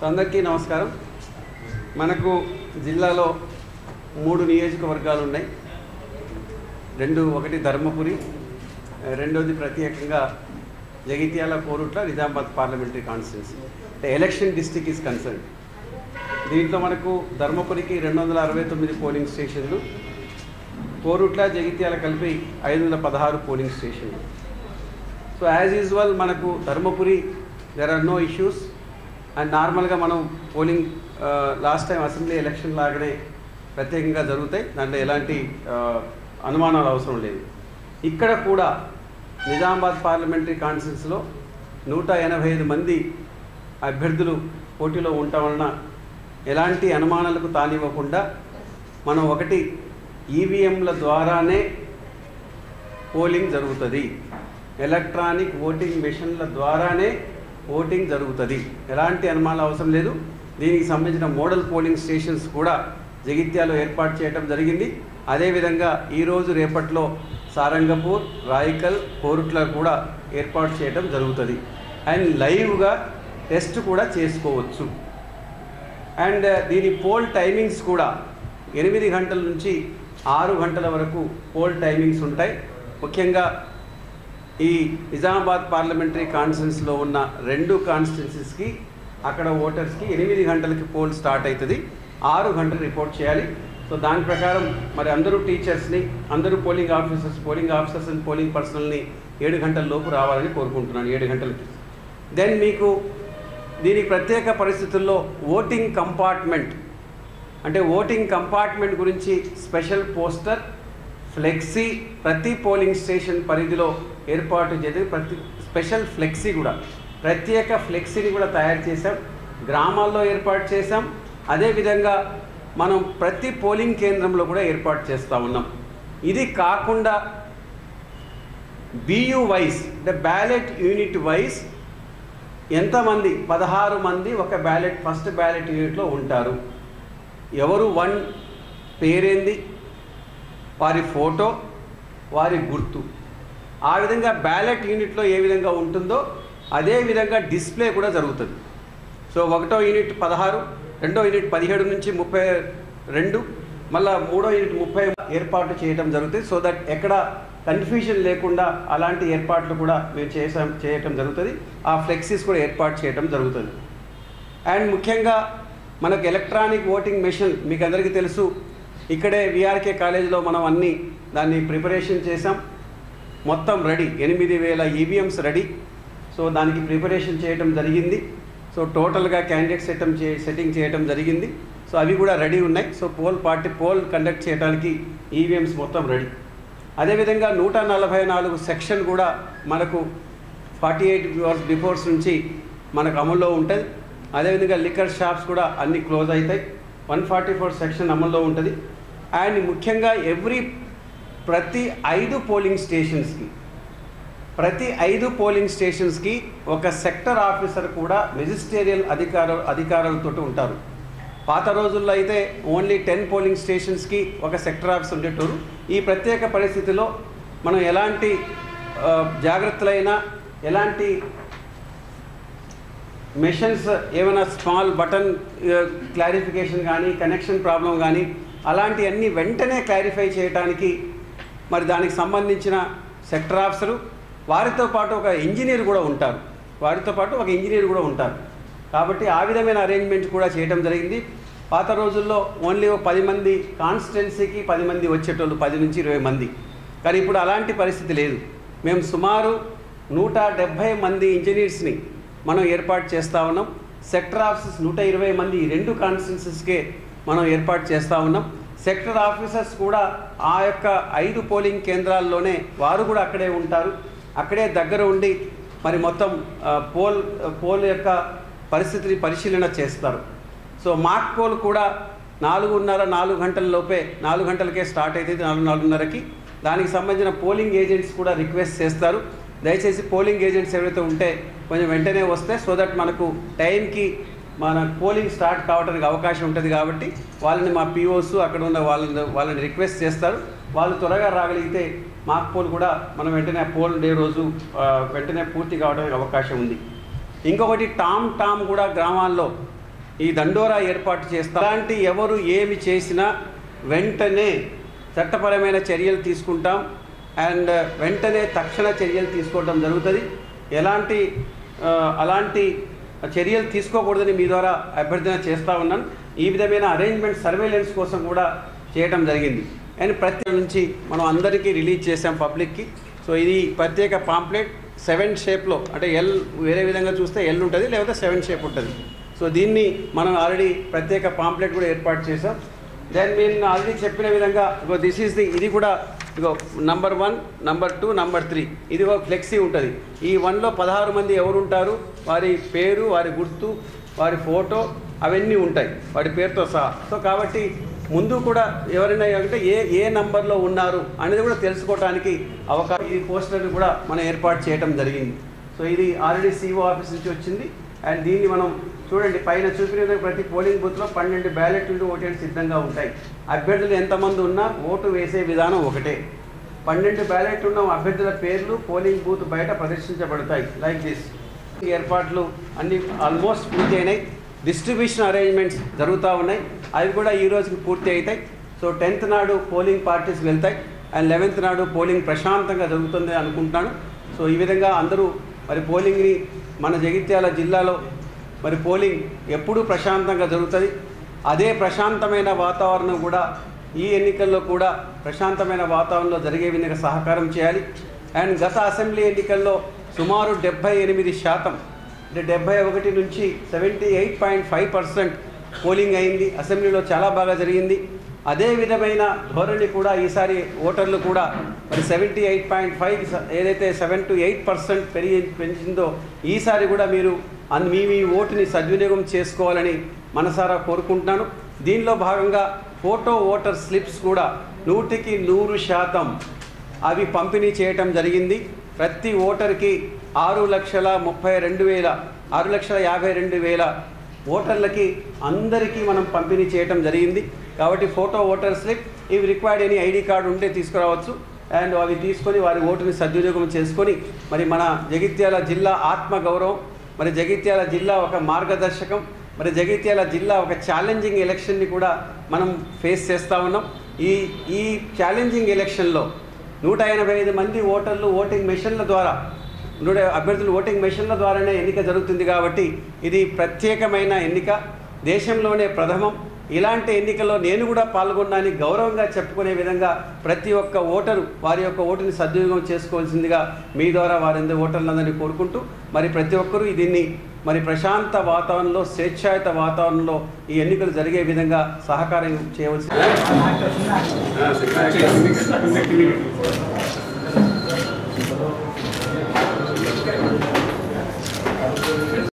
అందరికీ నమస్కారం. మనకు జిల్లాలో 3 నియోజకవర్గాలు ఉన్నాయి. ఒకటి ధర్మపురి, రెండోది ప్రత్యేకంగా Jagtial, Korutla, Nizamabad parliamentary constituency. Election district is concern. దీంట్లో మనకు ధర్మపురికి 269 పోలింగ్ స్టేషన్లు, కోరుట్ల, జగిత్యాల కలిపి 516 పోలింగ్ స్టేషన్లు. సో యాజ్ యూజువల్ మనకు Dharmapuri there are no issues and నార్మల్గా మనం polling last time assembly election లాగానే ప్రత్యేకంగా జరుగుతాయి. దాంట్లో ఎలాంటి అనుమానాలు అవసరం లేదు. ఇక్కడ కూడా నిజామాబాద్ పార్లమెంటరీ కాన్స్టిట్యున్సీలో 185 మంది అభ్యర్థులు పోటీలో ఉండటం వలన ఎలాంటి అనుమానాలకు తానివ్వకుండా మనం ఒకటి ఈవీఎంల ద్వారానే పోలింగ్ జరుగుతుంది. ఎలక్ట్రానిక్ ఓటింగ్ మెషిన్ల ద్వారానే ఓటింగ్ జరుగుతుంది. ఎలాంటి అనుమానాలు అవసరం లేదు. దీనికి సంబంధించిన మోడల్ పోలింగ్ స్టేషన్స్ కూడా జగిత్యాలో ఏర్పాటు చేయడం జరిగింది. అదేవిధంగా ఈరోజు రేపట్లో సారంగపూర్, రాయికల్, కోరుట్ల కూడా ఏర్పాటు చేయడం జరుగుతుంది. అండ్ లైవ్గా టెస్ట్ కూడా చేసుకోవచ్చు. అండ్ దీని పోల్ టైమింగ్స్ కూడా 8 గంటల నుంచి 6 గంటల వరకు పోల్ టైమింగ్స్ ఉంటాయి. ముఖ్యంగా ఈ నిజామాబాద్ పార్లమెంటరీ కాన్స్టిట్యున్సీలో ఉన్న 2 కాన్స్టిట్యున్సీస్కి అక్కడ ఓటర్స్కి 8 గంటలకి పోల్ స్టార్ట్ అవుతుంది. 6 గంటలు రిపోర్ట్ చేయాలి. సో దాని ప్రకారం మరి అందరూ టీచర్స్ని, అందరూ పోలింగ్ ఆఫీసర్స్ అండ్ పోలింగ్ పర్సనల్ని 7 గంటల లోపు రావాలని కోరుకుంటున్నాను. 7 గంటలకి. దెన్ మీకు దీనికి ప్రత్యేక పరిస్థితుల్లో ఓటింగ్ కంపార్ట్మెంట్ గురించి స్పెషల్ పోస్టర్, ఫ్లెక్సీ ప్రతి పోలింగ్ స్టేషన్ పరిధిలో ఏర్పాటు చేసి స్పెషల్ ఫ్లెక్సీ కూడా, ప్రత్యేక ఫ్లెక్సీని కూడా తయారు చేసాం. గ్రామాల్లో ఏర్పాటు చేసాం. అదేవిధంగా మనం ప్రతి పోలింగ్ కేంద్రంలో కూడా ఏర్పాటు చేస్తూ ఉన్నాం. ఇది కాకుండా BU వైజ్, అంటే బ్యాలెట్ యూనిట్ వైజ్ ఎంతమంది, 16 మంది ఒక ఫస్ట్ బ్యాలెట్ యూనిట్లో ఉంటారు. ఎవరు 1 పేరేంది, వారి ఫోటో, వారి గుర్తు, ఆ విధంగా బ్యాలెట్ యూనిట్లో ఏ విధంగా ఉంటుందో అదే విధంగా డిస్ప్లే కూడా జరుగుతుంది. సో 1వ యూనిట్ 16, 2వ యూనిట్ 17 నుంచి 32, మళ్ళీ 3వ యూనిట్ 30 ఏర్పాటు చేయడం జరుగుతుంది. సో దట్ ఎక్కడ కన్ఫ్యూజన్ లేకుండా అలాంటి ఏర్పాట్లు కూడా మేము చేయటం జరుగుతుంది. ఆ ఫ్లెక్సీస్ కూడా ఏర్పాటు చేయడం జరుగుతుంది. అండ్ ముఖ్యంగా మనకు ఎలక్ట్రానిక్ ఓటింగ్ మెషిన్ మీకు అందరికీ తెలుసు. ఇక్కడే VRK కాలేజీలో మనం దాన్ని ప్రిపరేషన్ చేసాం. మొత్తం రెడీ, 8000 EVMs రెడీ. సో దానికి ప్రిపరేషన్ చేయడం జరిగింది. సో టోటల్గా క్యాండిడేట్ సెట్టింగ్ చేయడం జరిగింది. సో అవి కూడా రెడీ ఉన్నాయి. సో పోల్ కండక్ట్ చేయడానికి EVMs మొత్తం రెడీ. అదేవిధంగా 144 సెక్షన్ కూడా మనకు 48 hours బిఫోర్స్ నుంచి మనకు అమల్లో ఉంటుంది. అదేవిధంగా లిక్కర్ షాప్స్ కూడా అన్నీ క్లోజ్ అవుతాయి. 144 సెక్షన్ అమల్లో ఉంటుంది. అండ్ ముఖ్యంగా ప్రతి 5 పోలింగ్ స్టేషన్స్కి ఒక సెక్టర్ ఆఫీసర్ కూడా మెజిస్టేరియల్ అధికారాలతో ఉంటారు. పాత రోజుల్లో అయితే ఓన్లీ 10 పోలింగ్ స్టేషన్స్కి ఒక సెక్టర్ ఆఫీసర్ ఉండేటోరు. ఈ ప్రత్యేక పరిస్థితిలో మనం ఎలాంటి జాగ్రత్తలైనా, ఎలాంటి మెషిన్స్ ఏమైనా స్మాల్ బటన్ క్లారిఫికేషన్ కానీ, కనెక్షన్ ప్రాబ్లం కానీ అలాంటివన్నీ వెంటనే క్లారిఫై చేయడానికి మరి దానికి సంబంధించిన సెక్టర్ ఆఫీసరు, వారితో పాటు ఒక ఇంజనీర్ కూడా ఉంటారు. కాబట్టి ఆ విధమైన అరేంజ్మెంట్ కూడా చేయడం జరిగింది. పాత రోజుల్లో ఓన్లీ 10 మంది కాన్స్టిట్యున్సీకి 10 మంది వచ్చేటోళ్ళు, 10 నుంచి 20 మంది. కానీ ఇప్పుడు అలాంటి పరిస్థితి లేదు. మేము సుమారు 170 మంది ఇంజనీర్స్ని మనం ఏర్పాటు చేస్తూ ఉన్నాం. సెక్టర్ ఆఫీసర్స్ 120 మంది 2 కాన్స్టిట్యున్సీస్కే మనం ఏర్పాటు చేస్తూ ఉన్నాం. సెక్టర్ ఆఫీసర్స్ కూడా ఆ యొక్క 5 పోలింగ్ కేంద్రాల్లోనే వారు కూడా అక్కడే ఉంటారు. అక్కడే దగ్గర ఉండి మరి మొత్తం పోల్ యొక్క పరిస్థితిని పరిశీలన చేస్తారు. సో మాక్ పోల్ కూడా 4 గంటల లోపే, 4 గంటలకే స్టార్ట్ అవుతుంది, 4:30కి. దానికి సంబంధించిన పోలింగ్ ఏజెంట్స్ కూడా రిక్వెస్ట్ చేస్తారు. దయచేసి పోలింగ్ ఏజెంట్స్ ఎవరైతే ఉంటే కొంచెం వెంటనే వస్తే, సో దట్ మనకు టైంకి మన పోలింగ్ స్టార్ట్ కావడానికి అవకాశం ఉంటుంది. కాబట్టి వాళ్ళని మా POs అక్కడ ఉన్న వాళ్ళని రిక్వెస్ట్ చేస్తారు. వాళ్ళు త్వరగా రాగలిగితే మాక్ పోల్ కూడా మనం వెంటనే పోల్ డే రోజు వెంటనే పూర్తి కావడానికి అవకాశం ఉంది. ఇంకొకటి టామ్ కూడా గ్రామాల్లో ఈ దండోరా ఏర్పాటు చేస్తాం. అలాంటి ఎవరు ఏమి చేసినా వెంటనే చట్టపరమైన చర్యలు తీసుకుంటాం అండ్ వెంటనే తక్షణ చర్యలు తీసుకోవడం జరుగుతుంది. అలాంటి చర్యలు తీసుకోకూడదని మీ ద్వారా అభ్యర్థన చేస్తూ ఉన్నాను. ఈ విధమైన అరేంజ్మెంట్ సర్వేలెన్స్ కోసం కూడా చేయడం జరిగింది అండ్ ప్రతి నుంచి మనం అందరికీ రిలీజ్ చేసాం పబ్లిక్కి. సో ఇది ప్రత్యేక పాంప్లెట్ 7 షేప్లో, అంటే ఎల్ వేరే విధంగా చూస్తే ఎల్ ఉంటుంది, లేకపోతే 7 షేప్ ఉంటుంది. సో దీన్ని మనం ఆల్రెడీ ప్రత్యేక పాంప్లెట్ కూడా ఏర్పాటు చేసాం. దెన్ నేను ఆల్రెడీ చెప్పిన విధంగా ఇది కూడా ఇగో నంబర్ 1, నంబర్ 2, నంబర్ 3 ఇది ఒక ఫ్లెక్సీ ఉంటుంది. ఈ 1లో 16 మంది ఎవరు ఉంటారు, వారి పేరు, వారి గుర్తు, వారి ఫోటో అవన్నీ ఉంటాయి వాడి పేరుతో సహా. సో కాబట్టి ముందు కూడా ఎవరైనా అంటే ఏ నంబర్లో ఉన్నారు అనేది కూడా తెలుసుకోవడానికి అవకాశం ఈ పోస్టర్ని కూడా మనం ఏర్పాటు చేయడం జరిగింది. సో ఇది ఆల్రెడీ సిఓ ఆఫీస్ నుంచి వచ్చింది అండ్ దీన్ని మనం చూడండి పైన చూపిన ప్రతి పోలింగ్ బూత్లో 12 బ్యాలెట్లు ఓటేలు సిద్ధంగా ఉంటాయి. అభ్యర్థులు ఎంతమంది ఉన్నా ఓటు వేసే విధానం ఒకటే. 12 బ్యాలెట్లు ఉన్న అభ్యర్థుల పేర్లు పోలింగ్ బూత్ బయట ప్రదర్శించబడతాయి. Like this. ఏర్పాట్లు అన్ని ఆల్మోస్ట్ పూర్తి అయినాయి. డిస్ట్రిబ్యూషన్ అరేంజ్మెంట్స్ జరుగుతూ ఉన్నాయి, అవి కూడా ఈ రోజుకి పూర్తి అవుతాయి. సో 10th నాడు పోలింగ్ పార్టీస్ వెళ్తాయి అండ్ 11th నాడు పోలింగ్ ప్రశాంతంగా జరుగుతుంది అనుకుంటున్నాను. సో ఈ విధంగా అందరూ మరి పోలింగ్ని మన జగిత్యాల జిల్లాలో మరి పోలింగ్ ఎప్పుడూ ప్రశాంతంగా జరుగుతుంది. అదే ప్రశాంతమైన వాతావరణం కూడా ఈ ఎన్నికల్లో కూడా ప్రశాంతమైన వాతావరణంలో జరిగే విధంగా సహకారం చేయాలి. అండ్ గత అసెంబ్లీ ఎన్నికల్లో సుమారు 78%, అంటే 71 నుంచి 78.5% పోలింగ్ అయింది. అసెంబ్లీలో చాలా బాగా జరిగింది. అదే విధమైన ధోరణి కూడా ఈసారి ఓటర్లు కూడా మరి 78.5 ఏదైతే 7 to 8% పెంచిందో ఈసారి కూడా మీరు మీ ఓటుని సద్వినియోగం చేసుకోవాలని మనసారా కోరుకుంటున్నాను. దీనిలో భాగంగా ఫోటో ఓటర్ స్లిప్స్ కూడా 100కి 100% అవి పంపిణీ చేయటం జరిగింది. ప్రతి ఓటర్కి 6,52,000 ఓటర్లకి అందరికీ మనం పంపిణీ చేయటం జరిగింది. కాబట్టి ఫోటో ఓటర్ స్లిప్ ఇవి రిక్వైర్డ్ ఎనీ ఐడి కార్డు ఉంటే తీసుకురావచ్చు అండ్ అవి తీసుకొని వారి ఓటుని సద్వినియోగం చేసుకొని మరి మన జగిత్యాల జిల్లా ఆత్మగౌరవం, మరి జగిత్యాల జిల్లా ఒక మార్గదర్శకం, మరి జగిత్యాల జిల్లా ఒక ఛాలెంజింగ్ ఎలక్షన్ని కూడా మనం ఫేస్ చేస్తూ ఉన్నాం. ఈ ఛాలెంజింగ్ ఎలక్షన్లో 185 మంది ఓటర్లు ఓటింగ్ మెషిన్ల ద్వారా అభ్యర్థులు ఓటింగ్ మెషిన్ల ద్వారానే ఎన్నిక జరుగుతుంది. కాబట్టి ఇది ప్రత్యేకమైన ఎన్నిక, దేశంలోనే ప్రథమం. ఇలాంటి ఎన్నికల్లో నేను కూడా పాల్గొన్నానని గౌరవంగా చెప్పుకునే విధంగా ప్రతి ఒక్క ఓటరు వారి యొక్క ఓటుని సద్వినియోగం చేసుకోవాల్సిందిగా మీ ద్వారా వారందరి ఓటర్లందరినీ కోరుకుంటూ మరి ప్రతి ఒక్కరూ దీన్ని మరి ప్రశాంత వాతావరణంలో, స్వేచ్ఛాయుత వాతావరణంలో ఈ ఎన్నికలు జరిగే విధంగా సహకారం చేయవలసింది.